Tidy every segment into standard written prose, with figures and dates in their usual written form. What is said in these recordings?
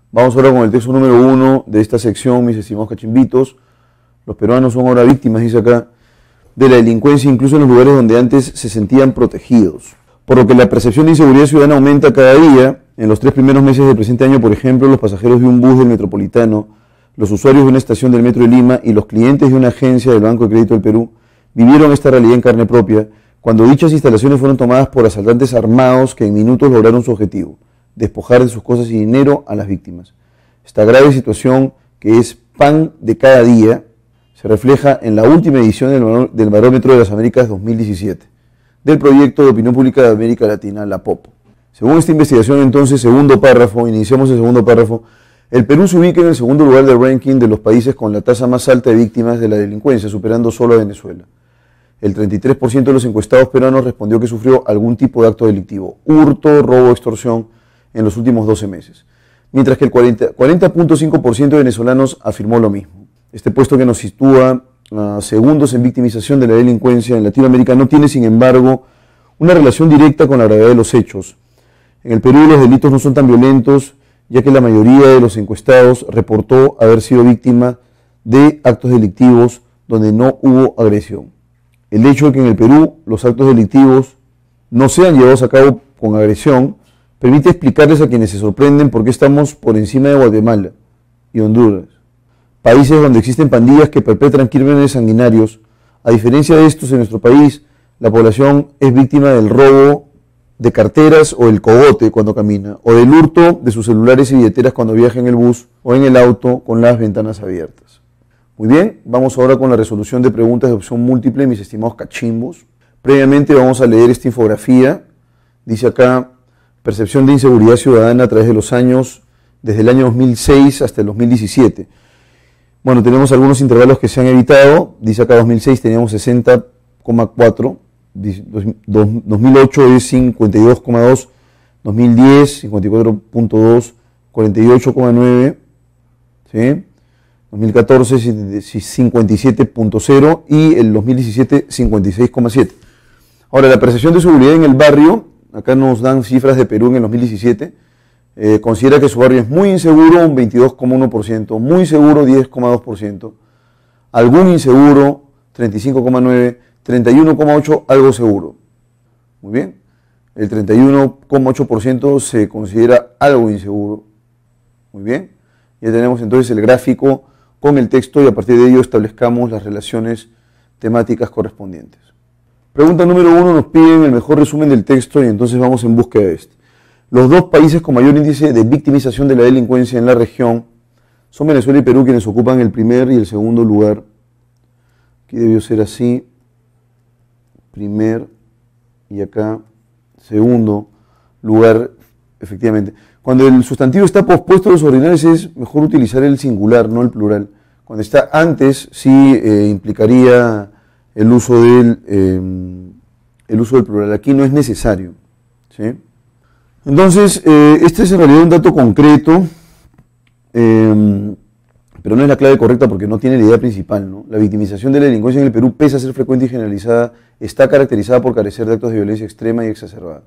Vamos ahora con el texto número 1 de esta sección, mis estimados cachimbitos. Los peruanos son ahora víctimas, dice acá, de la delincuencia, incluso en los lugares donde antes se sentían protegidos. Por lo que la percepción de inseguridad ciudadana aumenta cada día. En los 3 primeros meses del presente año, por ejemplo, los pasajeros de un bus del Metropolitano, los usuarios de una estación del Metro de Lima y los clientes de una agencia del Banco de Crédito del Perú vivieron esta realidad en carne propia cuando dichas instalaciones fueron tomadas por asaltantes armados que en minutos lograron su objetivo: despojar de sus cosas y dinero a las víctimas. Esta grave situación, que es pan de cada día, se refleja en la última edición del Barómetro de las Américas 2017, del Proyecto de Opinión Pública de América Latina, la POP. Según esta investigación, entonces, segundo párrafo, iniciamos el segundo párrafo, el Perú se ubica en el segundo lugar del ranking de los países con la tasa más alta de víctimas de la delincuencia, superando solo a Venezuela. El 33% de los encuestados peruanos respondió que sufrió algún tipo de acto delictivo, hurto, robo, extorsión, en los últimos 12 meses, mientras que el 40.5% de venezolanos afirmó lo mismo. Este puesto, que nos sitúa segundos en victimización de la delincuencia en Latinoamérica, no tiene, sin embargo, una relación directa con la gravedad de los hechos. En el Perú los delitos no son tan violentos, ya que la mayoría de los encuestados reportó haber sido víctima de actos delictivos donde no hubo agresión. El hecho de que en el Perú los actos delictivos no sean llevados a cabo con agresión permite explicarles a quienes se sorprenden por qué estamos por encima de Guatemala y Honduras, países donde existen pandillas que perpetran crímenes sanguinarios. A diferencia de estos, en nuestro país la población es víctima del robo de carteras o el cogote cuando camina, o del hurto de sus celulares y billeteras cuando viaja en el bus o en el auto con las ventanas abiertas. Muy bien, vamos ahora con la resolución de preguntas de opción múltiple, mis estimados cachimbos. Previamente vamos a leer esta infografía. Dice acá: percepción de inseguridad ciudadana a través de los años, desde el año 2006 hasta el 2017. Bueno, tenemos algunos intervalos que se han evitado. Dice acá 2006 teníamos 60,4, 2008 es 52,2, 2010 54,2, 48,9, ¿sí? 2014 57,0 y el 2017 56,7. Ahora, la percepción de seguridad en el barrio, acá nos dan cifras de Perú en el 2017, considera que su barrio es muy inseguro, un 22,1%, muy seguro, 10,2%, algún inseguro, 35,9%, 31,8% algo seguro. Muy bien, el 31,8% se considera algo inseguro. Muy bien, ya tenemos entonces el gráfico con el texto y a partir de ello establezcamos las relaciones temáticas correspondientes. Pregunta número 1, nos piden el mejor resumen del texto y entonces vamos en búsqueda de este. Los dos países con mayor índice de victimización de la delincuencia en la región son Venezuela y Perú, quienes ocupan el primer y el segundo lugar. Aquí debió ser así: primer y acá segundo lugar, efectivamente. Cuando el sustantivo está pospuesto a los ordinales es mejor utilizar el singular, no el plural. Cuando está antes sí implicaría el uso del plural. Aquí no es necesario, ¿sí? Entonces, este es en realidad un dato concreto, pero no es la clave correcta porque no tiene la idea principal, ¿no? La victimización de la delincuencia en el Perú, pese a ser frecuente y generalizada, está caracterizada por carecer de actos de violencia extrema y exacerbada.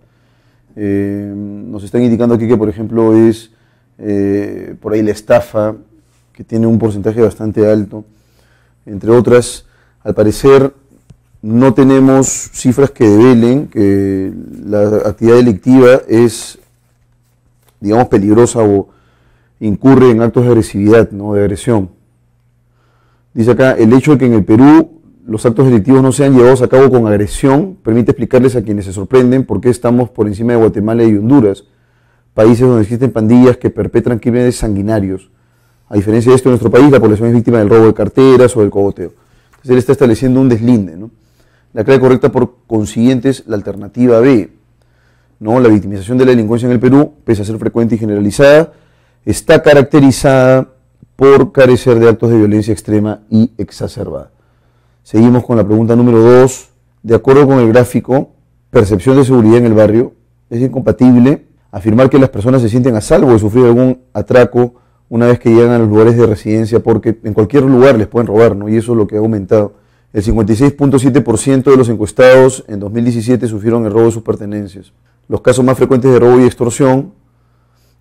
Nos están indicando aquí que, por ejemplo, es por ahí la estafa, que tiene un porcentaje bastante alto, entre otras. Al parecer no tenemos cifras que develen que la actividad delictiva es, digamos, peligrosa o incurre en actos de agresividad, ¿no? De agresión. Dice acá: el hecho de que en el Perú los actos delictivos no sean llevados a cabo con agresión permite explicarles a quienes se sorprenden por qué estamos por encima de Guatemala y Honduras, países donde existen pandillas que perpetran crímenes sanguinarios. A diferencia de esto, en nuestro país la población es víctima del robo de carteras o del cogoteo. Entonces él está estableciendo un deslinde, ¿no? La clave correcta, por consiguiente, es la alternativa B, ¿no? La victimización de la delincuencia en el Perú, pese a ser frecuente y generalizada, está caracterizada por carecer de actos de violencia extrema y exacerbada. Seguimos con la pregunta número 2. De acuerdo con el gráfico, percepción de seguridad en el barrio, es incompatible afirmar que las personas se sienten a salvo de sufrir algún atraco una vez que llegan a los lugares de residencia, porque en cualquier lugar les pueden robar, ¿no? Y eso es lo que ha aumentado. El 56,7% de los encuestados en 2017 sufrieron el robo de sus pertenencias. Los casos más frecuentes de robo y extorsión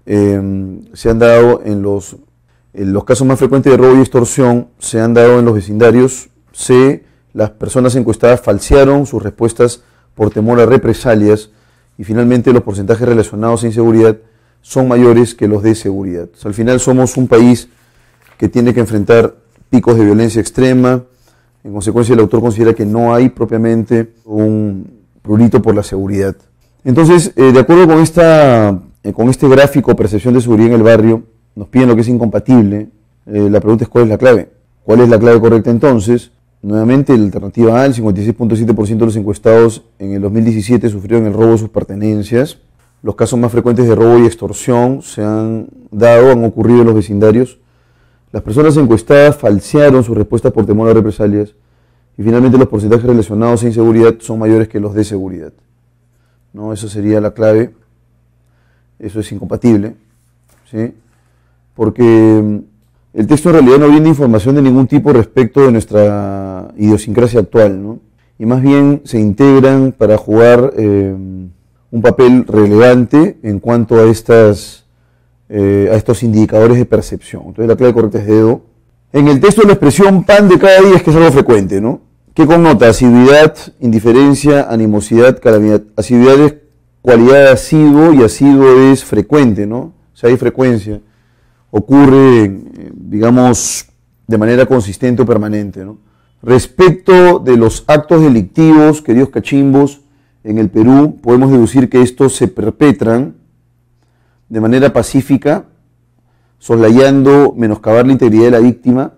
se han dado en los casos más frecuentes de robo y extorsión, se han dado en los vecindarios. C, las personas encuestadas falsearon sus respuestas por temor a represalias. Y finalmente los porcentajes relacionados a inseguridad son mayores que los de seguridad. O sea, al final somos un país que tiene que enfrentar picos de violencia extrema. En consecuencia, el autor considera que no hay propiamente un prurito por la seguridad. Entonces, de acuerdo con este gráfico percepción de seguridad en el barrio, nos piden lo que es incompatible. La pregunta es ¿cuál es la clave? ¿Cuál es la clave correcta entonces? Nuevamente, la alternativa A, el 56.7% de los encuestados en el 2017 sufrieron el robo de sus pertenencias. Los casos más frecuentes de robo y extorsión han ocurrido en los vecindarios. Las personas encuestadas falsearon sus respuestas por temor a represalias. Y finalmente los porcentajes relacionados a inseguridad son mayores que los de seguridad. ¿No? Esa sería la clave. Eso es incompatible, ¿sí? Porque el texto en realidad no brinda información de ningún tipo respecto de nuestra idiosincrasia actual, ¿no? Y más bien se integran para jugar un papel relevante en cuanto a estos indicadores de percepción. Entonces la clave correcta es dedo. En el texto la expresión pan de cada día es que es algo frecuente, ¿no? ¿Qué connota? Asiduidad, indiferencia, animosidad, calamidad. Asiduidad es cualidad de asiduo y asiduo es frecuente, ¿no? O sea, hay frecuencia. Ocurre, digamos, de manera consistente o permanente, ¿no? Respecto de los actos delictivos, queridos cachimbos, en el Perú podemos deducir que estos se perpetran de manera pacífica, soslayando menoscabar la integridad de la víctima.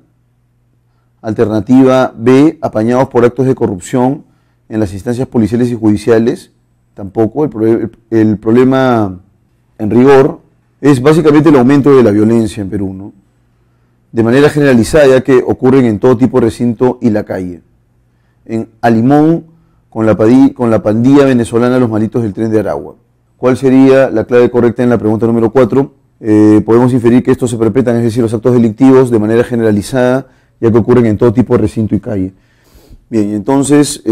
Alternativa B, apañados por actos de corrupción en las instancias policiales y judiciales. Tampoco. El problema en rigor es básicamente el aumento de la violencia en Perú, ¿no? De manera generalizada, ya que ocurren en todo tipo de recinto y la calle. En Alimón, con la pandilla venezolana Los Malitos del Tren de Aragua. ¿Cuál sería la clave correcta en la pregunta número 4? Podemos inferir que estos se perpetran, es decir, los actos delictivos, de manera generalizada, ya que ocurren en todo tipo de recinto y calle. Bien, entonces,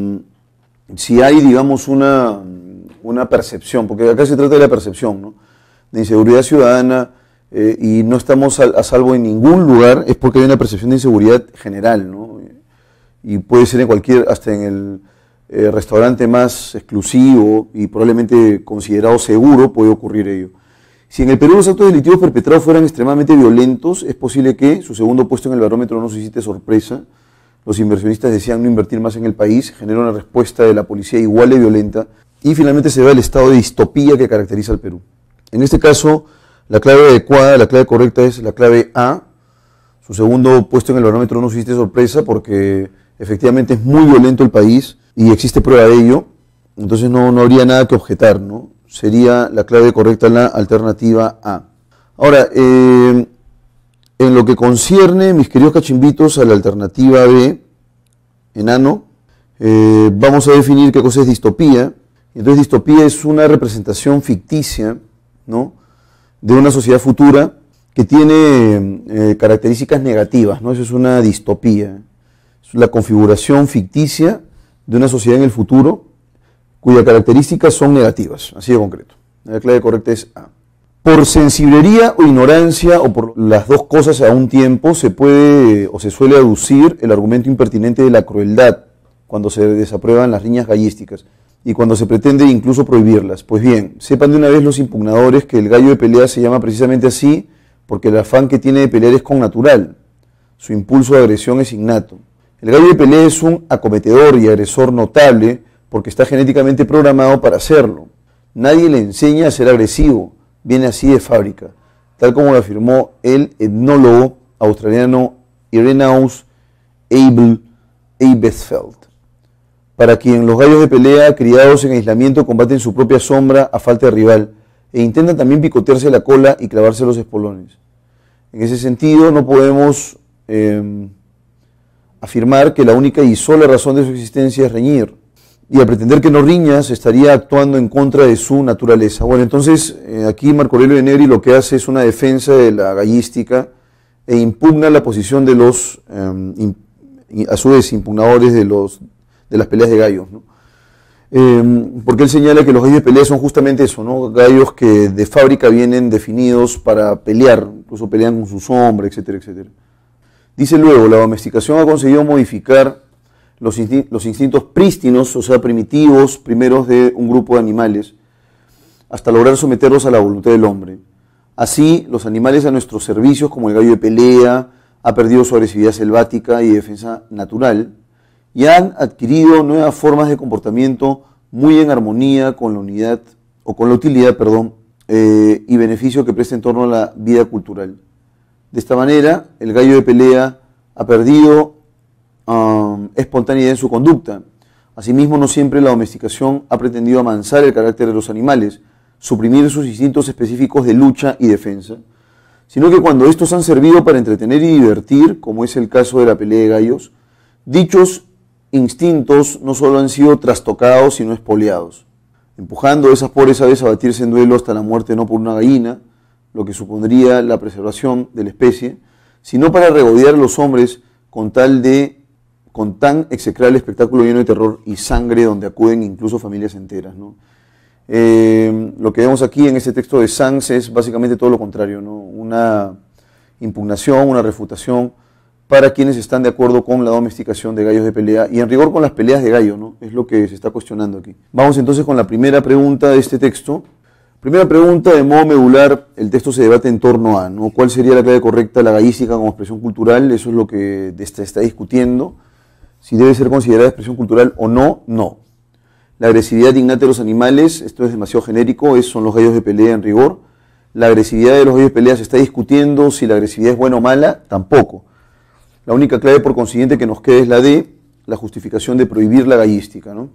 si hay, digamos, una percepción, porque acá se trata de la percepción, ¿no?, de inseguridad ciudadana, y no estamos a salvo en ningún lugar, es porque hay una percepción de inseguridad general, ¿no? Y puede ser hasta en el restaurante más exclusivo y probablemente considerado seguro, puede ocurrir ello. Si en el Perú los actos delictivos perpetrados fueran extremadamente violentos, es posible que su segundo puesto en el barómetro no suscite sorpresa. Los inversionistas desean no invertir más en el país, genera una respuesta de la policía igual de violenta, y finalmente se ve el estado de distopía que caracteriza al Perú. En este caso, la clave adecuada, la clave correcta es la clave A. Su segundo puesto en el barómetro no suscite sorpresa porque efectivamente es muy violento el país y existe prueba de ello, entonces no habría nada que objetar, ¿no? Sería la clave correcta la alternativa A. Ahora, en lo que concierne, mis queridos cachimbitos, a la alternativa B, enano, vamos a definir qué cosa es distopía. Entonces, distopía es una representación ficticia, ¿no?, de una sociedad futura que tiene características negativas, ¿no? Eso es una distopía. Es la configuración ficticia de una sociedad en el futuro cuyas características son negativas, así de concreto. La clave correcta es A. Por sensiblería o ignorancia, o por las dos cosas a un tiempo, se puede o se suele aducir el argumento impertinente de la crueldad cuando se desaprueban las riñas gallísticas y cuando se pretende incluso prohibirlas. Pues bien, sepan de una vez los impugnadores que el gallo de pelea se llama precisamente así porque el afán que tiene de pelear es connatural. Su impulso de agresión es innato. El gallo de pelea es un acometedor y agresor notable porque está genéticamente programado para hacerlo. Nadie le enseña a ser agresivo, viene así de fábrica, tal como lo afirmó el etnólogo australiano Irenaeus Abelsfeld, para quien los gallos de pelea criados en aislamiento combaten su propia sombra a falta de rival e intentan también picotearse la cola y clavarse los espolones. En ese sentido, no podemos afirmar que la única y sola razón de su existencia es reñir, y al pretender que no riña se estaría actuando en contra de su naturaleza. Bueno, entonces aquí Marco Aurelio de Negri lo que hace es una defensa de la gallística e impugna la posición de los, a su vez, impugnadores de las peleas de gallos, ¿no? Porque él señala que los gallos de pelea son justamente eso, ¿no? Gallos que de fábrica vienen definidos para pelear, incluso pelean con su sombra, etcétera, etcétera. Dice luego, la domesticación ha conseguido modificar los instintos prístinos, o sea, primitivos, primeros de un grupo de animales, hasta lograr someterlos a la voluntad del hombre. Así, los animales a nuestros servicios, como el gallo de pelea, ha perdido su agresividad selvática y defensa natural, y han adquirido nuevas formas de comportamiento muy en armonía con la unidad, o con la utilidad, y beneficio que presta en torno a la vida cultural. De esta manera, el gallo de pelea ha perdido espontaneidad en su conducta. Asimismo, no siempre la domesticación ha pretendido amansar el carácter de los animales, suprimir sus instintos específicos de lucha y defensa, sino que cuando estos han servido para entretener y divertir, como es el caso de la pelea de gallos, dichos instintos no solo han sido trastocados, sino expoliados, empujando a esas pobres aves a batirse en duelo hasta la muerte no por una gallina, lo que supondría la preservación de la especie, sino para regodear a los hombres con tan execrable espectáculo lleno de terror y sangre, donde acuden incluso familias enteras, ¿no? Lo que vemos aquí en este texto de Sanz es básicamente todo lo contrario, ¿no? Una impugnación, una refutación para quienes están de acuerdo con la domesticación de gallos de pelea y en rigor con las peleas de gallo, ¿no? Es lo que se está cuestionando aquí. Vamos entonces con la primera pregunta de este texto. Primera pregunta, de modo medular, el texto se debate en torno a, ¿no? ¿Cuál sería la clave correcta, la gallística como expresión cultural? Eso es lo que se está discutiendo. Si debe ser considerada expresión cultural o no, no. La agresividad innata de los animales, esto es demasiado genérico, son los gallos de pelea en rigor. La agresividad de los gallos de pelea se está discutiendo, si la agresividad es buena o mala, tampoco. La única clave, por consiguiente, que nos queda es la de la justificación de prohibir la gallística, ¿no?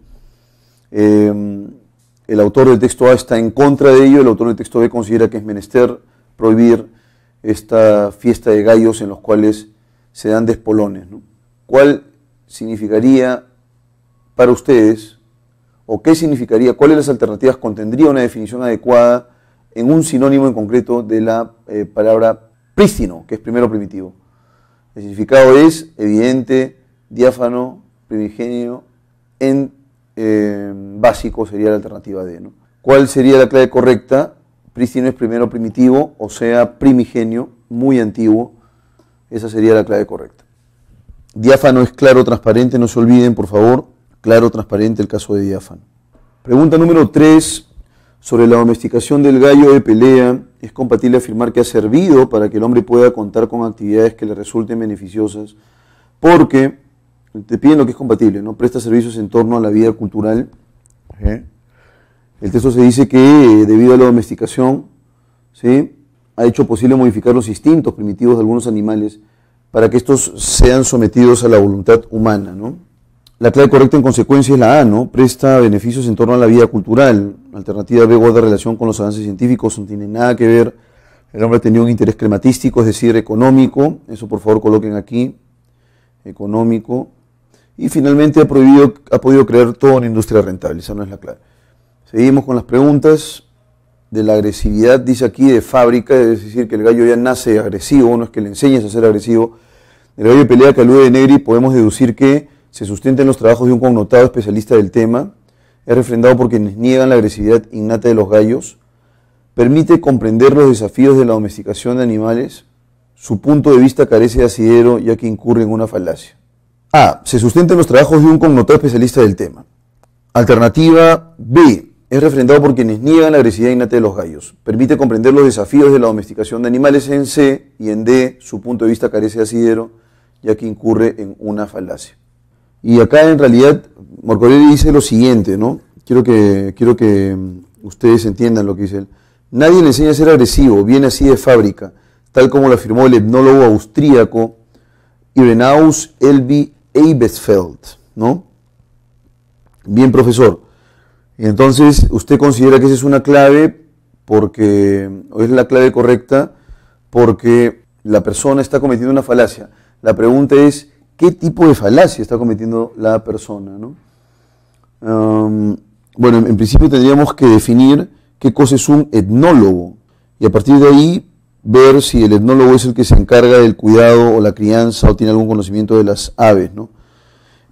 El autor del texto A está en contra de ello, el autor del texto B considera que es menester prohibir esta fiesta de gallos en los cuales se dan despolones, ¿no? ¿Cuál significaría para ustedes, o qué significaría, cuáles de las alternativas contendría una definición adecuada en un sinónimo en concreto de la palabra prístino, que es primero primitivo? El significado es evidente, diáfano, primigenio, básico sería la alternativa D, ¿no? ¿Cuál sería la clave correcta? Prístino es primero primitivo, o sea, primigenio, muy antiguo. Esa sería la clave correcta. Diáfano es claro, transparente, no se olviden, por favor. Claro, transparente, el caso de diáfano. Pregunta número 3. Sobre la domesticación del gallo de pelea, ¿es compatible afirmar que ha servido para que el hombre pueda contar con actividades que le resulten beneficiosas? Porque te piden lo que es compatible, ¿no? Presta servicios en torno a la vida cultural. El texto se dice que debido a la domesticación, ¿sí?, ha hecho posible modificar los instintos primitivos de algunos animales para que estos sean sometidos a la voluntad humana, ¿no? La clave correcta en consecuencia es la A, ¿no? Presta beneficios en torno a la vida cultural. Alternativa B guarda relación con los avances científicos, no tiene nada que ver. El hombre ha tenido un interés crematístico, es decir, económico. Eso por favor coloquen aquí. Económico. Y finalmente ha podido crear toda una industria rentable. Esa no es la clave. Seguimos con las preguntas. De la agresividad, dice aquí, de fábrica, es decir, que el gallo ya nace agresivo, no es que le enseñes a ser agresivo. Del gallo de pelea que alude de Negri podemos deducir que se sustenta en los trabajos de un connotado especialista del tema, es refrendado por quienes niegan la agresividad innata de los gallos, permite comprender los desafíos de la domesticación de animales, su punto de vista carece de asidero ya que incurre en una falacia. A. Se sustenta en los trabajos de un connotado especialista del tema. Alternativa B. Es refrendado por quienes niegan la agresividad innata de los gallos. Permite comprender los desafíos de la domesticación de animales en C, y en D, su punto de vista carece de asidero, ya que incurre en una falacia. Y acá en realidad Morcorelli dice lo siguiente, ¿no? Quiero que ustedes entiendan lo que dice él. Nadie le enseña a ser agresivo, viene así de fábrica, tal como lo afirmó el etnólogo austríaco Irenaeus Elby Eibesfeld, ¿no? Bien, profesor. Y entonces, ¿usted considera que esa es una clave o es la clave correcta porque la persona está cometiendo una falacia? La pregunta es, ¿qué tipo de falacia está cometiendo la persona, ¿no? Bueno, en principio tendríamos que definir qué cosa es un etnólogo y a partir de ahí ver si el etnólogo es el que se encarga del cuidado o la crianza o tiene algún conocimiento de las aves, ¿no?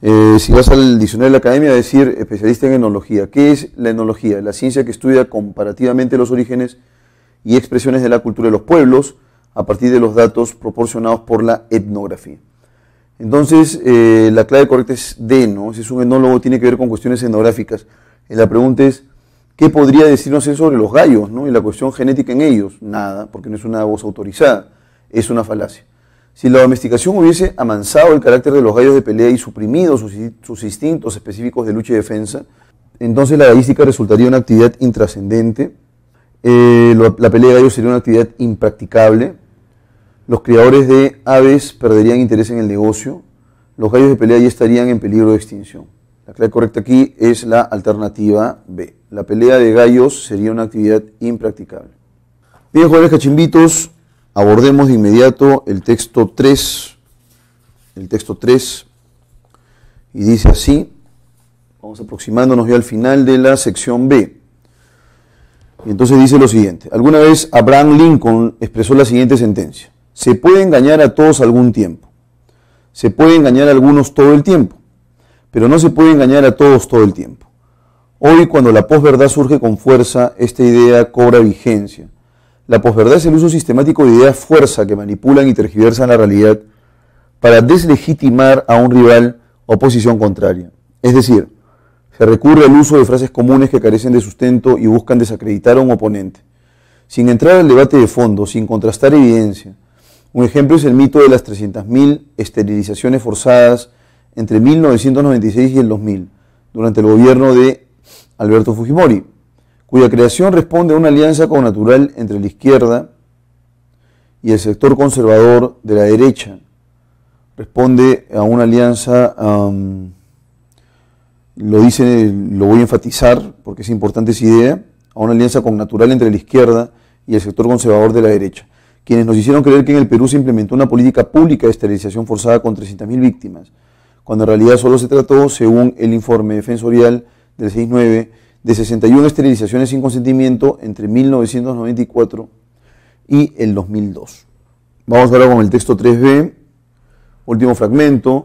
Si vas al diccionario de la academia, va a decir especialista en etnología. ¿Qué es la etnología? La ciencia que estudia comparativamente los orígenes y expresiones de la cultura de los pueblos a partir de los datos proporcionados por la etnografía. Entonces, la clave correcta es D, ¿no? Si es un etnólogo, tiene que ver con cuestiones etnográficas. Y la pregunta es, ¿qué podría decirnos él sobre los gallos, ¿no? Y la cuestión genética en ellos? Nada, porque no es una voz autorizada, es una falacia. Si la domesticación hubiese amansado el carácter de los gallos de pelea y suprimido sus instintos específicos de lucha y defensa, entonces la gallística resultaría una actividad intrascendente, la pelea de gallos sería una actividad impracticable, los criadores de aves perderían interés en el negocio, los gallos de pelea ya estarían en peligro de extinción. La clave correcta aquí es la alternativa B. La pelea de gallos sería una actividad impracticable. Bien, jóvenes cachimbitos, abordemos de inmediato el texto 3. El texto 3, y dice así, vamos aproximándonos ya al final de la sección B. Y entonces dice lo siguiente: alguna vez Abraham Lincoln expresó la siguiente sentencia: se puede engañar a todos algún tiempo, se puede engañar a algunos todo el tiempo, pero no se puede engañar a todos todo el tiempo. Hoy, cuando la posverdad surge con fuerza, esta idea cobra vigencia. La posverdad es el uso sistemático de ideas fuerza que manipulan y tergiversan la realidad para deslegitimar a un rival o posición contraria. Es decir, se recurre al uso de frases comunes que carecen de sustento y buscan desacreditar a un oponente, sin entrar al debate de fondo, sin contrastar evidencia. Un ejemplo es el mito de las 300.000 esterilizaciones forzadas entre 1996 y el 2000, durante el gobierno de Alberto Fujimori, cuya creación responde a una alianza connatural entre la izquierda y el sector conservador de la derecha. Responde a una alianza, lo voy a enfatizar porque es importante esa idea, a una alianza connatural entre la izquierda y el sector conservador de la derecha, quienes nos hicieron creer que en el Perú se implementó una política pública de esterilización forzada con 300.000 víctimas, cuando en realidad solo se trató, según el informe defensorial del 6-9, de 61 esterilizaciones sin consentimiento entre 1994 y el 2002. Vamos ahora con el texto 3b, último fragmento.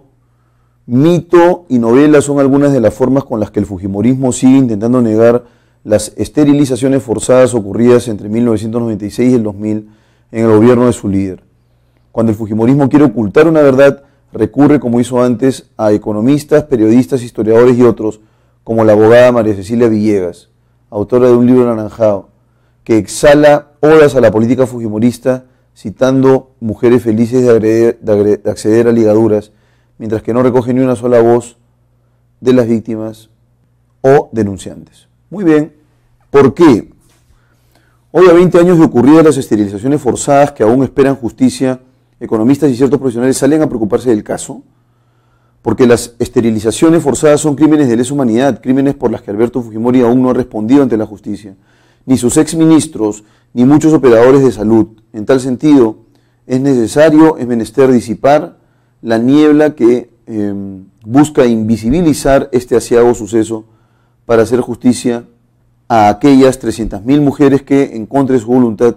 Mito y novela son algunas de las formas con las que el fujimorismo sigue intentando negar las esterilizaciones forzadas ocurridas entre 1996 y el 2000 en el gobierno de su líder. Cuando el fujimorismo quiere ocultar una verdad, recurre, como hizo antes, a economistas, periodistas, historiadores y otros, como la abogada María Cecilia Villegas, autora de un libro anaranjado, que exhala odas a la política fujimorista, citando mujeres felices de acceder a ligaduras, mientras que no recoge ni una sola voz de las víctimas o denunciantes. Muy bien, ¿por qué? Hoy, a 20 años de ocurridas las esterilizaciones forzadas que aún esperan justicia, economistas y ciertos profesionales salen a preocuparse del caso, porque las esterilizaciones forzadas son crímenes de lesa humanidad, crímenes por las que Alberto Fujimori aún no ha respondido ante la justicia, ni sus exministros, ni muchos operadores de salud. En tal sentido, es menester disipar la niebla que busca invisibilizar este aciago suceso para hacer justicia a aquellas 300.000 mujeres que, en contra de su voluntad,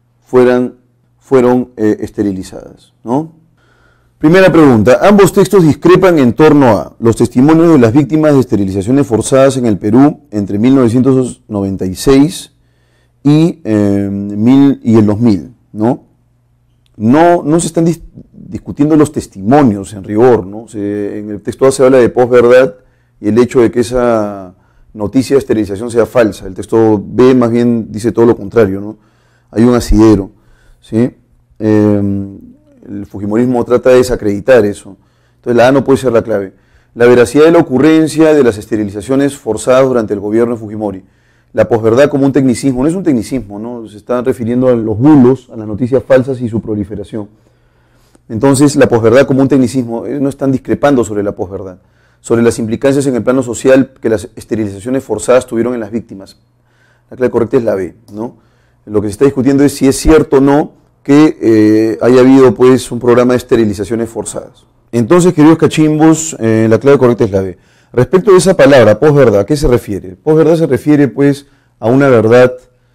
fueron esterilizadas, ¿no? Primera pregunta. Ambos textos discrepan en torno a los testimonios de las víctimas de esterilizaciones forzadas en el Perú entre 1996 y el 2000, ¿no? No se están discutiendo los testimonios en rigor, ¿no? En el texto A se habla de posverdad y el hecho de que esa noticia de esterilización sea falsa. El texto B más bien dice todo lo contrario, ¿no? Hay un asidero, ¿sí? El fujimorismo trata de desacreditar eso. Entonces la A no puede ser la clave. La veracidad de la ocurrencia de las esterilizaciones forzadas durante el gobierno de Fujimori. La posverdad como un tecnicismo. No es un tecnicismo, ¿no? Se están refiriendo a los bulos, a las noticias falsas y su proliferación. Entonces la posverdad como un tecnicismo, no están discrepando sobre la posverdad, sobre las implicancias en el plano social que las esterilizaciones forzadas tuvieron en las víctimas. La clave correcta es la B, ¿no? Lo que se está discutiendo es si es cierto o no que haya habido pues un programa de esterilizaciones forzadas. Entonces, queridos cachimbos, la clave correcta es la B. Respecto de esa palabra, posverdad, ¿a qué se refiere? Posverdad se refiere pues a una verdad,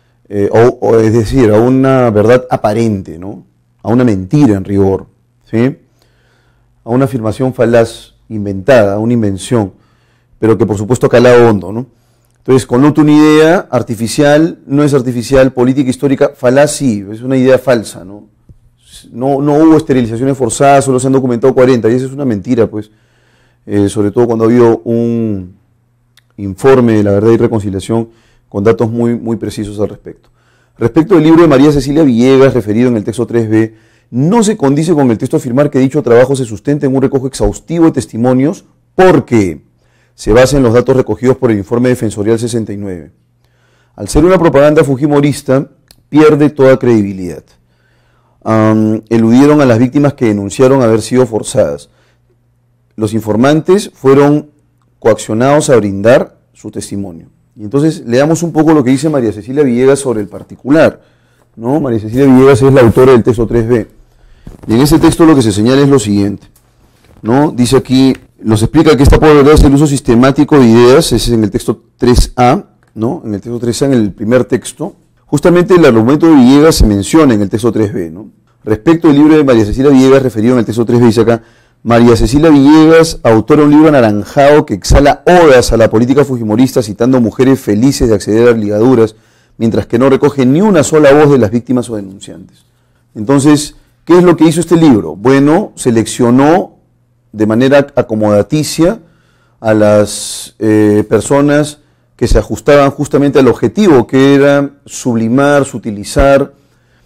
es decir, a una verdad aparente, ¿no? A una mentira en rigor, ¿sí? A una afirmación falaz inventada, una invención, pero que por supuesto ha calado hondo, ¿no? Entonces, connota una idea artificial, no es artificial, política histórica, falaz sí, es una idea falsa, ¿no? No hubo esterilizaciones forzadas, solo se han documentado 40, y eso es una mentira, pues, sobre todo cuando ha habido un informe de la Verdad y Reconciliación con datos muy, muy precisos al respecto. Respecto del libro de María Cecilia Villegas, referido en el texto 3b, no se condice con el texto afirmar que dicho trabajo se sustenta en un recojo exhaustivo de testimonios porque se basa en los datos recogidos por el informe defensorial 69. Al ser una propaganda fujimorista, pierde toda credibilidad. Eludieron a las víctimas que denunciaron haber sido forzadas. Los informantes fueron coaccionados a brindar su testimonio. Y entonces leamos un poco lo que dice María Cecilia Villegas sobre el particular, ¿no? María Cecilia Villegas es la autora del texto 3b. Y en ese texto lo que se señala es lo siguiente, ¿no? Dice aquí, nos explica que esta pobreza es el uso sistemático de ideas, ese es en el texto 3a, ¿no? En el texto 3a, en el primer texto. Justamente el argumento de Villegas se menciona en el texto 3b, ¿no? Respecto al libro de María Cecilia Villegas, referido en el texto 3b, dice acá, María Cecilia Villegas, autora de un libro anaranjado que exhala odas a la política fujimorista, citando mujeres felices de acceder a ligaduras, mientras que no recoge ni una sola voz de las víctimas o denunciantes. Entonces, ¿qué es lo que hizo este libro? Bueno, seleccionó de manera acomodaticia a las personas que se ajustaban justamente al objetivo, que era sublimar, sutilizar,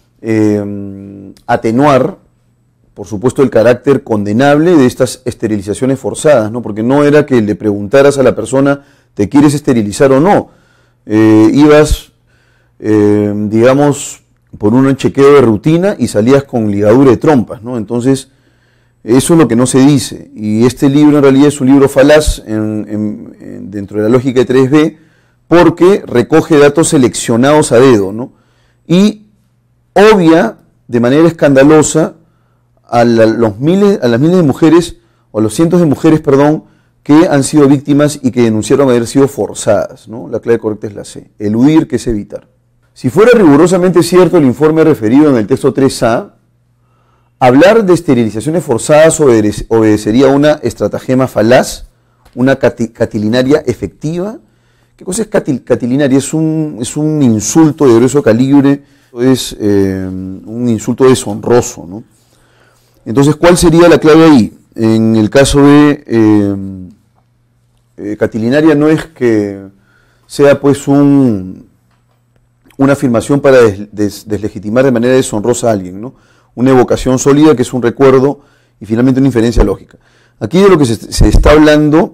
atenuar, por supuesto, el carácter condenable de estas esterilizaciones forzadas, ¿no? Porque no era que le preguntaras a la persona, ¿te quieres esterilizar o no? Ibas, digamos, por un chequeo de rutina y salías con ligadura de trompas, ¿no? Entonces, eso es lo que no se dice. Y este libro en realidad es un libro falaz dentro de la lógica de 3b, porque recoge datos seleccionados a dedo, ¿no? Y obvia de manera escandalosa a las miles de mujeres, o a los cientos de mujeres, perdón, que han sido víctimas y que denunciaron haber sido forzadas, ¿no? La clave correcta es la C, eludir, que es evitar. Si fuera rigurosamente cierto el informe referido en el texto 3a, hablar de esterilizaciones forzadas obedecería a una estratagema falaz, una catilinaria efectiva. ¿Qué cosa es catilinaria? Es un insulto de grueso calibre, es un insulto deshonroso, ¿no? Entonces, ¿cuál sería la clave ahí? En el caso de catilinaria no es que sea pues una afirmación para deslegitimar de manera deshonrosa a alguien, ¿no? Una evocación sólida que es un recuerdo y finalmente una inferencia lógica. Aquí de lo que se está hablando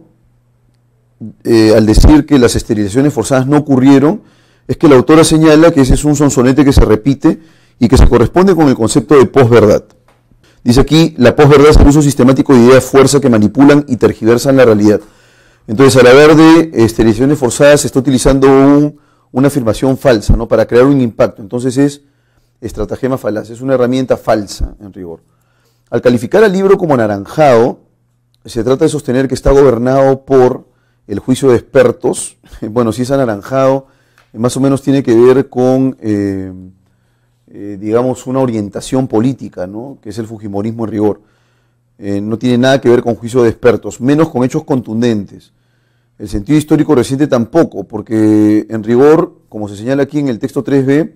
al decir que las esterilizaciones forzadas no ocurrieron es que la autora señala que ese es un sonsonete que se repite y que se corresponde con el concepto de posverdad. Dice aquí, la posverdad es el uso sistemático de ideas fuerza que manipulan y tergiversan la realidad. Entonces, al hablar de esterilizaciones forzadas, se está utilizando una afirmación falsa, ¿no? Para crear un impacto. Entonces es estratagema falaz, es una herramienta falsa, en rigor. Al calificar al libro como anaranjado, se trata de sostener que está gobernado por el juicio de expertos. Bueno, si es anaranjado, más o menos tiene que ver con, digamos, una orientación política, ¿no? Que es el fujimorismo en rigor. No tiene nada que ver con juicio de expertos, menos con hechos contundentes. El sentido histórico reciente tampoco, porque en rigor, como se señala aquí en el texto 3b,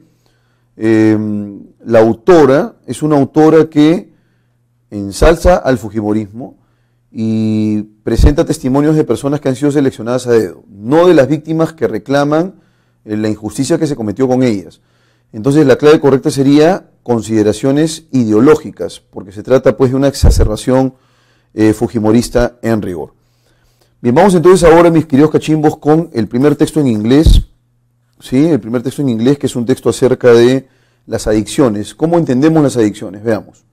la autora es una autora que ensalza al fujimorismo y presenta testimonios de personas que han sido seleccionadas a dedo, no de las víctimas que reclaman la injusticia que se cometió con ellas. Entonces la clave correcta sería consideraciones ideológicas, porque se trata pues de una exacerbación fujimorista en rigor. Bien, vamos entonces ahora, mis queridos cachimbos, con el primer texto en inglés, ¿sí? El primer texto en inglés, que es un texto acerca de las adicciones. ¿Cómo entendemos las adicciones? Veamos.